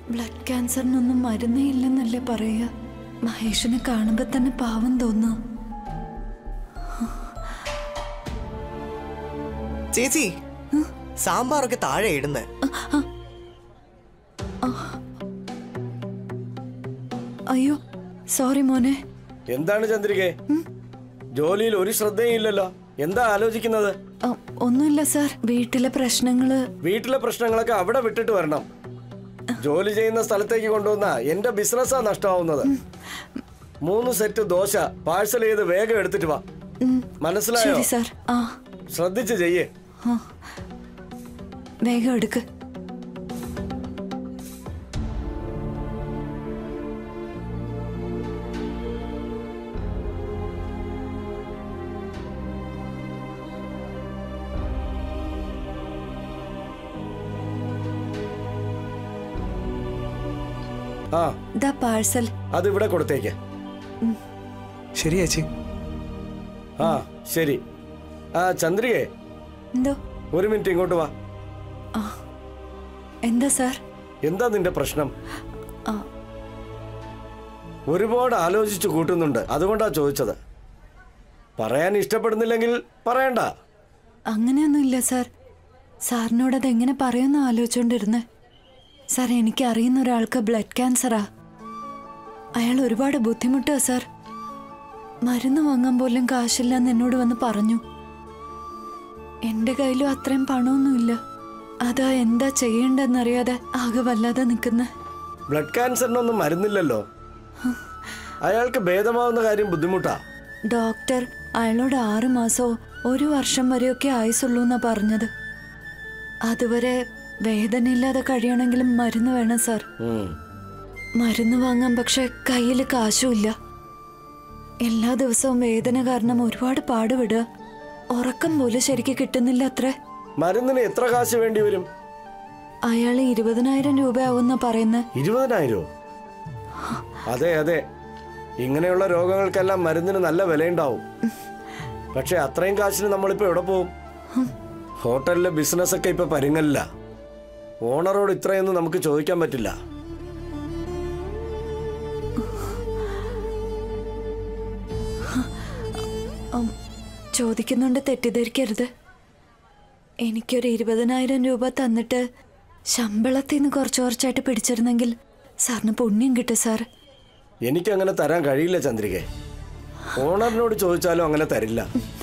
Blood ക്യാൻസറിനൊന്നും മരുന്നേ ഇല്ലെന്നല്ലേ പറയുക. മഹേഷിനെ കാണുമ്പോ തന്നെ പാവം തോന്നുന്നു. ചേച്ചി സാമ്പാറൊക്കെ താഴെ ഇടുന്നേ. അയ്യോ സോറി മോനെ. എന്താണ് ചന്ദ്രികേ, ജോലിയിൽ ഒരു ശ്രദ്ധയില്ലല്ലോ, എന്താ ആലോചിക്കുന്നത്? ഒന്നുമില്ല സാർ, വീട്ടിലെ പ്രശ്നങ്ങള്. വീട്ടിലെ പ്രശ്നങ്ങളൊക്കെ അവിടെ വിട്ടിട്ട് വരണം. ജോലി ചെയ്യുന്ന സ്ഥലത്തേക്ക് കൊണ്ടുവന്ന എന്റെ ബിസിനസ്സാ നഷ്ടമാവുന്നത്. 3 സെറ്റ് ദോശ പാഴ്സൽ ചെയ്ത് വേഗം എടുത്തിട്ട് വാ. മനസ്സിലായോ? ശ്രദ്ധിച്ച് ചെയ്യേ. വേഗം എടുക്ക്. പാഴ്സൽ അത് ഇവിടെ കൊടുത്തേക്ക്. ശരി ചേച്ചി. ശരി. ചന്ദ്രികേ, എന്തോ? ഒരു മിനിറ്റ് ഇങ്ങോട്ട് വാ. എന്താ സാർ? എന്താ നിന്റെ പ്രശ്നം? ഒരുപാട് ആലോചിച്ചു കൂട്ടുന്നുണ്ട്, അതുകൊണ്ടാ ചോദിച്ചത്. പറയാൻ ഇഷ്ടപ്പെടുന്നില്ലെങ്കിൽ പറയണ്ട. അങ്ങനെയൊന്നുമില്ല സാർ. സാറിനോട് അതെങ്ങനെ പറയുമെന്ന് ആലോചിച്ചോണ്ടിരുന്നേ. സാർ, എനിക്ക് അറിയുന്ന ഒരാൾക്ക് ബ്ലഡ് ക്യാൻസറാ. അയാൾ ഒരുപാട് ബുദ്ധിമുട്ടാ സാർ. മരുന്ന് വാങ്ങാൻ പോലും കാശില്ലെന്ന് എന്നോട് വന്ന് പറഞ്ഞു. എന്റെ കയ്യിലും അത്രയും പണമൊന്നുമില്ല. അതാ എന്താ ചെയ്യേണ്ടെന്നറിയാതെ ആകെ വല്ലാതെ നിൽക്കുന്ന. ബ്ലഡ് ക്യാൻസറിനൊന്നും മരുന്നില്ലല്ലോ. അയാൾക്ക് ഭേദമാവുന്ന കാര്യം ബുദ്ധിമുട്ടാ. ഡോക്ടർ അയാളോട് 6 മാസമോ 1 വർഷം വരെയൊക്കെ ആയുസുള്ളൂ എന്നാ പറഞ്ഞത്. അതുവരെ വേദനയില്ലാതെ കഴിയണമെങ്കിലും മരുന്ന് വേണം സാർ. മരുന്ന് വാങ്ങാൻ പക്ഷെ കയ്യിൽ കാശുമില്ല. എല്ലാ ദിവസവും വേദന കാരണം ഒരുപാട് പാടുപെടുക. ഉറക്കം പോലും ശരിക്ക് കിട്ടുന്നില്ല അത്രേ. മരുന്നിന് എത്ര കാശ് വേണ്ടി വരും? അയാള് 20,000 രൂപയാവുന്ന പറയുന്നത്. 20,000? അതെ അതെ, ഇങ്ങനെയുള്ള രോഗങ്ങൾക്കെല്ലാം മരുന്നിന് നല്ല വിലയുണ്ടാവും. പക്ഷെ അത്രയും കാശിന് നമ്മളിപ്പോ എവിടെ പോവും? ഹോട്ടലിലെ ബിസിനസ് ഒക്കെ ഇപ്പൊ പരിങ്ങല്ല. ഓണറോട് ഇത്രയൊന്നും നമുക്ക് ചോദിക്കാൻ പറ്റില്ല. ചോദിക്കുന്നുണ്ട്, തെറ്റിദ്ധരിക്കരുത്. എനിക്കൊരു 20,000 രൂപ തന്നിട്ട് ശമ്പളത്തിൽ നിന്ന് കുറച്ചായിട്ട് പിടിച്ചിരുന്നെങ്കിൽ സാറിന് പുണ്യം കിട്ടും സാർ. എനിക്കങ്ങനെ തരാൻ കഴിയില്ല ചന്ദ്രികെ. ഓണറിനോട് ചോദിച്ചാലും അങ്ങനെ തരില്ല.